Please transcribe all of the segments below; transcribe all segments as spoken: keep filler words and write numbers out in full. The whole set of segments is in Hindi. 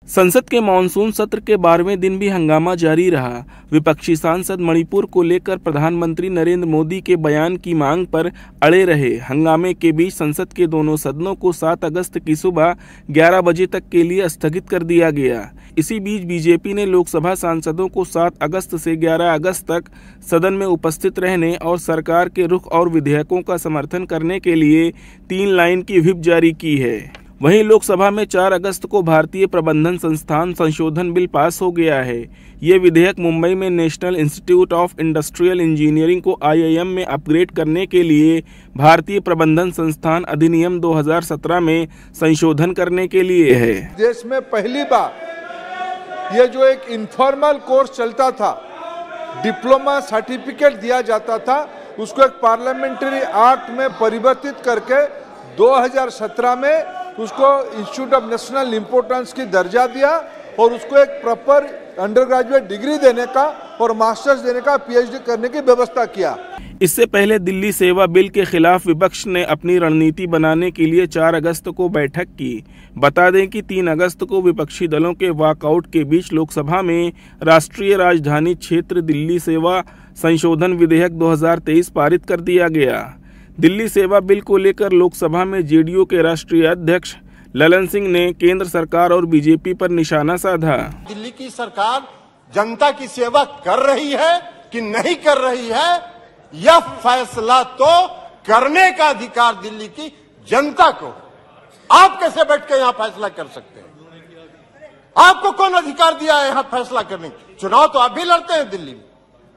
संसद के मानसून सत्र के बारहवें दिन भी हंगामा जारी रहा। विपक्षी सांसद मणिपुर को लेकर प्रधानमंत्री नरेंद्र मोदी के बयान की मांग पर अड़े रहे। हंगामे के बीच संसद के दोनों सदनों को सात अगस्त की सुबह ग्यारह बजे तक के लिए स्थगित कर दिया गया। इसी बीच बीजेपी ने लोकसभा सांसदों को सात अगस्त से ग्यारह अगस्त तक सदन में उपस्थित रहने और सरकार के रुख और विधेयकों का समर्थन करने के लिए तीन लाइन की व्हिप जारी की है। वहीं लोकसभा में चार अगस्त को भारतीय प्रबंधन संस्थान संशोधन बिल पास हो गया है। ये विधेयक मुंबई में national institute of industrial engineering को आई आई एम में अपग्रेड करने के लिए भारतीय प्रबंधन संस्थान अधिनियम दो हज़ार सत्रह में संशोधन करने के लिए है। देश में पहली बार ये जो एक इनफॉर्मल कोर्स चलता था, डिप्लोमा सर्टिफिकेट दिया जाता था, उसको एक पार्लियामेंट्री एक्ट में परिवर्तित करके दो हज़ार सत्रह में उसको इंस्टीट्यूट ऑफ नेशनल इम्पोर्टेंस की दर्जा दिया और उसको एक प्रॉपर अंडर ग्रेजुएट डिग्री देने का और मास्टर्स देने का, पी एच डी करने की व्यवस्था किया। इससे पहले दिल्ली सेवा बिल के खिलाफ विपक्ष ने अपनी रणनीति बनाने के लिए चार अगस्त को बैठक की। बता दें कि तीन अगस्त को विपक्षी दलों के वॉकआउट के बीच लोकसभा में राष्ट्रीय राजधानी क्षेत्र दिल्ली सेवा संशोधन विधेयक दो हज़ार तेईस पारित कर दिया गया। दिल्ली सेवा बिल को लेकर लोकसभा में जे डी यू के राष्ट्रीय अध्यक्ष ललन सिंह ने केंद्र सरकार और बी जे पी पर निशाना साधा। दिल्ली की सरकार जनता की सेवा कर रही है कि नहीं कर रही है, यह फैसला तो करने का अधिकार दिल्ली की जनता को। आप कैसे बैठ के यहाँ फैसला कर सकते हैं? आपको कौन अधिकार दिया है यहाँ फैसला करने? चुनाव तो आप भी लड़ते हैं दिल्ली में,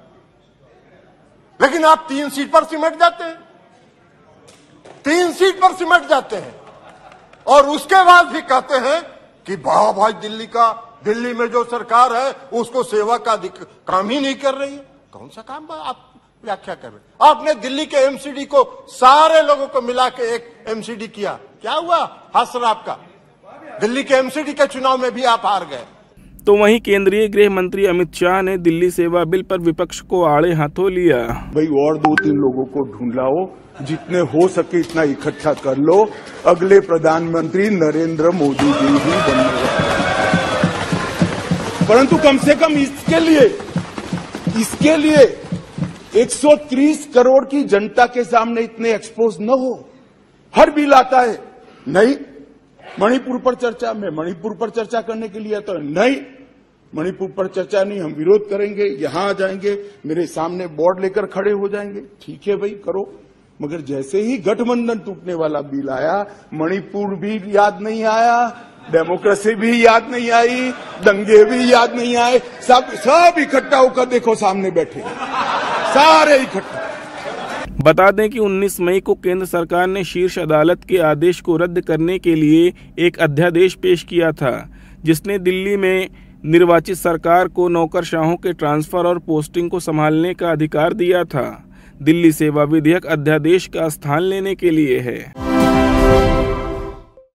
लेकिन आप तीन सीट पर सिमट जाते हैं, तीन सीट पर सिमट जाते हैं और उसके बाद भी कहते हैं कि वाह भाई दिल्ली का दिल्ली में जो सरकार है उसको सेवा का काम ही नहीं कर रही है। कौन सा काम आप व्याख्या कर रहे हैं? आपने दिल्ली के एम सी डी को सारे लोगों को मिला के एक एम सी डी किया, क्या हुआ? हासिल आपका दिल्ली के एम सी डी के चुनाव में भी आप हार गए। तो वहीं केंद्रीय गृह मंत्री अमित शाह ने दिल्ली सेवा बिल पर विपक्ष को आड़े हाथों लिया। भाई और दो तीन लोगों को ढूंढ लाओ, जितने हो सके इतना इकट्ठा कर लो, अगले प्रधानमंत्री नरेंद्र मोदी जी ही बनने वाले। परंतु कम से कम इसके लिए इसके लिए एक सौ तीस करोड़ की जनता के सामने इतने एक्सपोज न हो। हर बिल आता है, नहीं मणिपुर पर चर्चा, मैं मणिपुर पर चर्चा करने के लिए आता हूं, नहीं मणिपुर पर चर्चा नहीं, हम विरोध करेंगे, यहां आ जाएंगे, मेरे सामने बोर्ड लेकर खड़े हो जाएंगे। ठीक है भाई, करो। मगर जैसे ही गठबंधन टूटने वाला बिल आया, मणिपुर भी याद नहीं आया, डेमोक्रेसी भी याद नहीं आई, दंगे भी याद नहीं आए, सब सब इकट्ठा होकर देखो सामने बैठे, सारे इकट्ठा। बता दें कि उन्नीस मई को केंद्र सरकार ने शीर्ष अदालत के आदेश को रद्द करने के लिए एक अध्यादेश पेश किया था, जिसने दिल्ली में निर्वाचित सरकार को नौकरशाहों के ट्रांसफर और पोस्टिंग को संभालने का अधिकार दिया था। दिल्ली सेवा विधेयक अध्यादेश का स्थान लेने के लिए है।